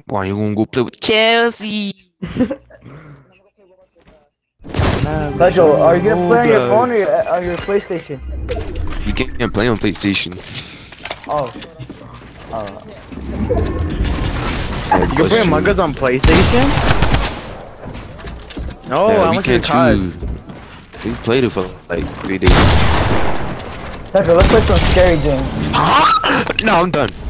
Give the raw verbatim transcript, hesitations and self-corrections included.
Why you gonna go play with Chelsea? Special, are you gonna play on your phone or your, uh, your PlayStation? You can't play on PlayStation. Oh. Uh, You can play Among Us on PlayStation? No, yeah, I we want your can't card. choose. We played it for like three days. Special, let's play some scary games. No, I'm done.